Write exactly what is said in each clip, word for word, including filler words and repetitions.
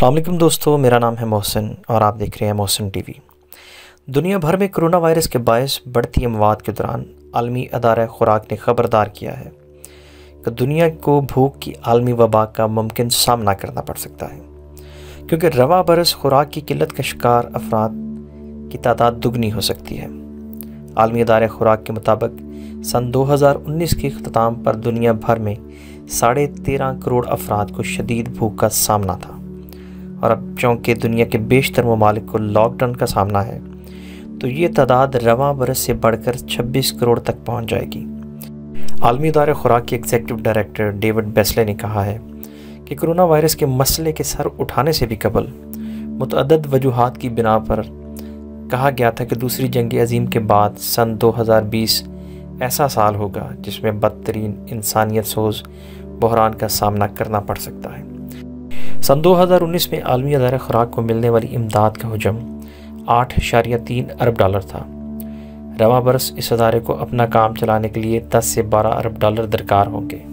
السلام علیکم دوستو، میرا نام ہے محسن اور آپ دیکھ رہے ہیں محسن ٹی وی۔ دنیا بھر میں کرونا وائرس کے باعث بڑھتی اموات کے دوران عالمی ادارہ خوراک نے خبردار کیا ہے کہ دنیا کو بھوک کی عالمی وبا کا ممکن سامنا کرنا پڑ سکتا ہے، کیونکہ رواں برس خوراک کی قلت کا شکار افراد کی تعداد دگنی ہو سکتی ہے۔ عالمی ادارہ خوراک کے مطابق سن دو ہزار انیس کے اختتام پر دنیا بھر میں ساڑھے تیرہ کروڑ افراد کو شدید بھوک کا سامنا تھا، اور اب چونکہ دنیا کے بیشتر ممالک کو لاک ڈاؤن کا سامنا ہے تو یہ تعداد رواں برس سے بڑھ کر چھبیس کروڑ تک پہنچ جائے گی۔ عالمی ادارہ خوراک کے ایگزیکٹو ڈائریکٹر ڈیوڈ بیسلے نے کہا ہے کہ کرونا وائرس کے مسئلے کے سر اٹھانے سے بھی قبل متعدد وجوہات کی بنا پر کہا گیا تھا کہ دوسری جنگ عظیم کے بعد سن دو ہزار بیس ایسا سال ہوگا جس میں بدترین انسانیت سوز بحران کا سامنا کرنا پڑ سکتا ہے۔ سن دو ہزار انیس میں عالمی ادارہ خوراک کو ملنے والی امداد کا حجم آٹھ اشاریہ تین ارب ڈالر تھا۔ رواں برس اس ادارے کو اپنا کام چلانے کے لیے دس سے بارہ ارب ڈالر درکار ہوں گے۔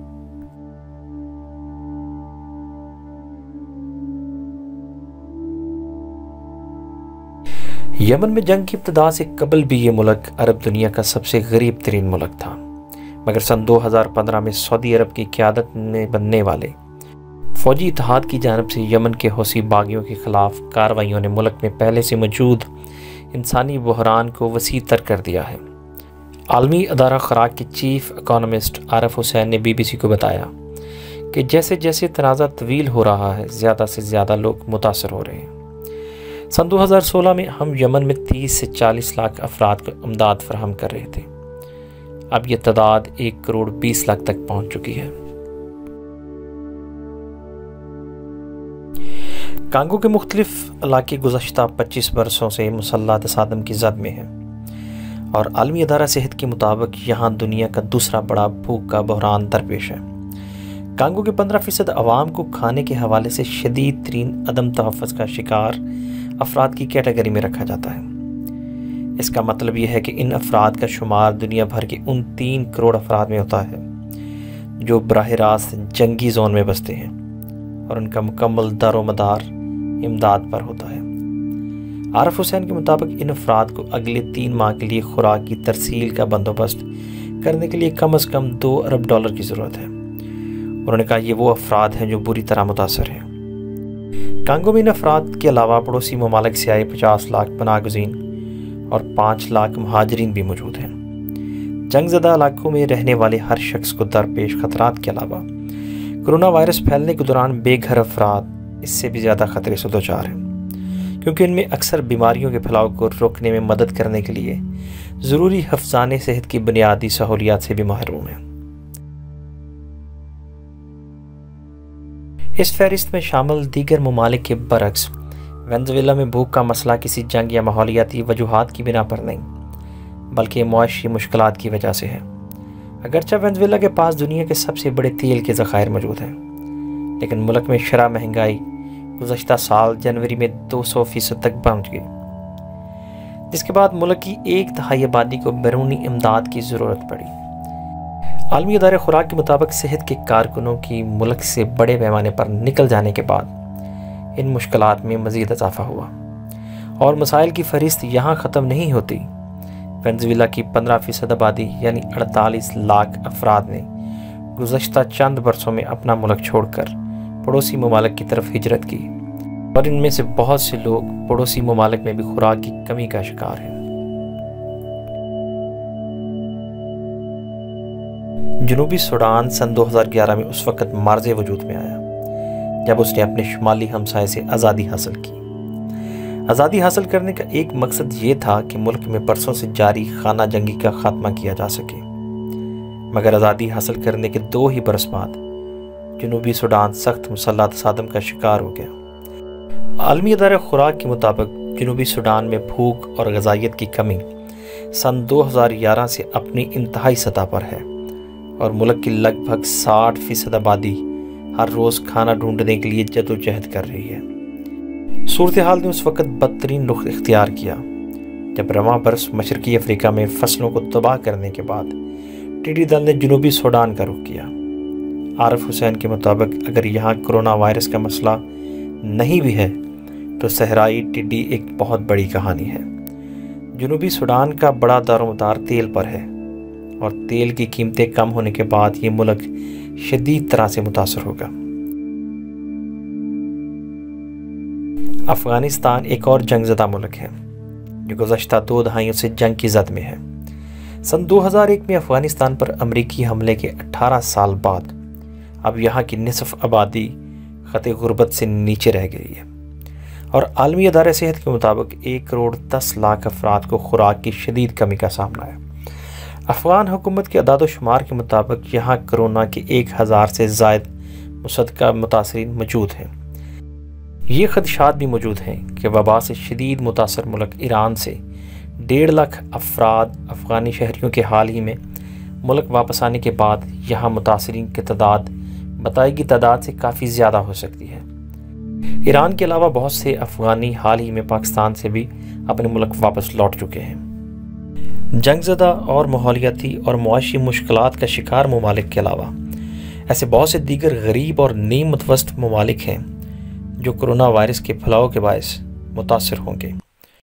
یمن میں جنگ کی ابتدا سے قبل بھی یہ ملک عرب دنیا کا سب سے غریب ترین ملک تھا، مگر سن دو ہزار پندرہ میں سعودی عرب کی قیادت میں بننے والے فوجی اتحاد کی جانب سے یمن کے حوثی باغیوں کے خلاف کارروائیوں نے ملک میں پہلے سے موجود انسانی بحران کو وسیع تر کر دیا ہے۔ عالمی ادارہ خوراک کے چیف اکانومسٹ عارف حسین نے بی بی سی کو بتایا کہ جیسے جیسے تنازع طویل ہو رہا ہے، زیادہ سے زیادہ لوگ متاثر ہو رہے ہیں۔ سن دو ہزار سولہ میں ہم یمن میں تیس سے چالیس لاکھ افراد کو امداد فراہم کر رہے تھے، اب یہ تعداد ایک کروڑ بیس لاکھ تک پہنچ چکی ہے۔ کانگو کے مختلف علاقے گزشتہ پچیس برسوں سے مسلح تصادم کی زد میں ہیں، اور عالمی ادارہ صحت کے مطابق یہاں دنیا کا دوسرا بڑا بھوک کا بحران درپیش ہے۔ کانگو کے پندرہ فیصد عوام کو کھانے کے حوالے سے شدید ترین عدم تحفظ کا شکار افراد کی کیٹیگری میں رکھا جاتا ہے۔ اس کا مطلب یہ ہے کہ ان افراد کا شمار دنیا بھر کے ان تین کروڑ افراد میں ہوتا ہے جو براہ راست جنگی زون میں بستے ہیں، اور ان کا مکمل دار و مدار امداد پر ہوتا ہے۔ عارف حسین کے مطابق ان افراد کو اگلے تین ماہ کے لیے خوراک کی ترسیل کا بندوبست کرنے کے لیے کم از کم دو ارب ڈالر کی ضرورت ہے۔ انہوں نے کہا یہ وہ افراد ہیں جو بری طرح متاثر ہیں۔ کانگو میں ان افراد کے علاوہ پڑوسی ممالک سے آئے پچاس لاکھ پناہ گزین اور پانچ لاکھ مہاجرین بھی موجود ہیں۔ جنگ زدہ علاقوں میں رہنے والے ہر شخص کو درپیش خطرات کے علاوہ کرونا وائرس پھیلنے کے دوران بے گھر افراد اس سے بھی زیادہ خطرے سے دوچار ہیں، کیونکہ ان میں اکثر بیماریوں کے پھیلاؤ کو روکنے میں مدد کرنے کے لیے ضروری حفظان صحت کی بنیادی سہولیات سے بھی محروم ہیں۔ اس فہرست میں شامل دیگر ممالک کے برعکس وینزویلا میں بھوک کا مسئلہ کسی جنگ یا ماحولیاتی وجوہات کی بنا پر نہیں بلکہ معاشی مشکلات کی وجہ سے ہے۔ اگرچہ وینزویلا کے پاس دنیا کے سب سے بڑے تیل کے ذخائر موجود ہیں، لیکن ملک میں شرح مہنگائی گزشتہ سال جنوری میں دو سو فیصد تک پہنچ گئی، جس کے بعد ملک کی ایک تہائی آبادی کو بیرونی امداد کی ضرورت پڑی۔ عالمی ادارہ خوراک کے مطابق صحت کے کارکنوں کی ملک سے بڑے پیمانے پر نکل جانے کے بعد ان مشکلات میں مزید اضافہ ہوا، اور مسائل کی فہرست یہاں ختم نہیں ہوتی۔ وینزویلا کی پندرہ فیصد آبادی یعنی اڑتالیس لاکھ افراد نے گزشتہ چند برسوں میں اپنا ملک چھوڑ کر پڑوسی ممالک کی طرف ہجرت کی، اور ان میں سے بہت سے لوگ پڑوسی ممالک میں بھی خوراک کی کمی کا شکار ہیں۔ جنوبی سوڈان سن دو ہزار گیارہ میں اس وقت معرض وجود میں آیا جب اس نے اپنے شمالی ہمسائے سے آزادی حاصل کی۔ آزادی حاصل کرنے کا ایک مقصد یہ تھا کہ ملک میں برسوں سے جاری خانہ جنگی کا خاتمہ کیا جا سکے، مگر آزادی حاصل کرنے کے دو ہی برس بعد جنوبی سوڈان سخت مسلح تصادم کا شکار ہو گیا۔ عالمی ادارہ خوراک کے مطابق جنوبی سوڈان میں بھوک اور غذائیت کی کمی سن دو ہزار گیارہ سے اپنی انتہائی سطح پر ہے، اور ملک کی لگ بھگ ساٹھ فیصد آبادی ہر روز کھانا ڈھونڈنے کے لیے جدوجہد کر رہی ہے۔ صورتحال نے اس وقت بدترین رخ اختیار کیا جب رواں برس مشرقی افریقہ میں فصلوں کو تباہ کرنے کے بعد ٹیڈی دل نے جنوبی سوڈان کا رخ کیا۔ عارف حسین کے مطابق اگر یہاں کرونا وائرس کا مسئلہ نہیں بھی ہے تو صحرائی ٹڈی ایک بہت بڑی کہانی ہے۔ جنوبی سوڈان کا بڑا دارومدار تیل پر ہے اور تیل کی قیمتیں کم ہونے کے بعد یہ ملک شدید طرح سے متاثر ہوگا۔ افغانستان ایک اور جنگ زدہ ملک ہے جو گزشتہ دو دہائیوں سے جنگ کی زد میں ہے۔ سن دو ہزار ایک میں افغانستان پر امریکی حملے کے اٹھارہ سال بعد اب یہاں کی نصف آبادی خطے غربت سے نیچے رہ گئی ہے اور عالمی ادارہ صحت کے مطابق ایک کروڑ دس لاکھ افراد کو خوراک کی شدید کمی کا سامنا ہے۔ افغان حکومت کے اعداد و شمار کے مطابق یہاں کرونا کے ایک ہزار سے زائد مصدقہ متاثرین موجود ہیں۔ یہ خدشات بھی موجود ہیں کہ وبا سے شدید متاثر ملک ایران سے ڈیڑھ لاکھ افراد افغانی شہریوں کے حال ہی میں ملک واپس آنے کے بعد یہاں متاثرین کی تعداد بتائی گئی تعداد سے کافی زیادہ ہو سکتی ہے۔ ایران کے علاوہ بہت سے افغانی حال ہی میں پاکستان سے بھی اپنے ملک واپس لوٹ چکے ہیں۔ جنگ زدہ اور ماحولیاتی اور معاشی مشکلات کا شکار ممالک کے علاوہ ایسے بہت سے دیگر غریب اور نیم متوسط ممالک ہیں جو کرونا وائرس کے پھیلاؤ کے باعث متاثر ہوں گے۔